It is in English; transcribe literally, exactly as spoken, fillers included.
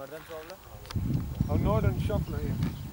More than twelve lang? Oh, Northern Shuffler, yeah.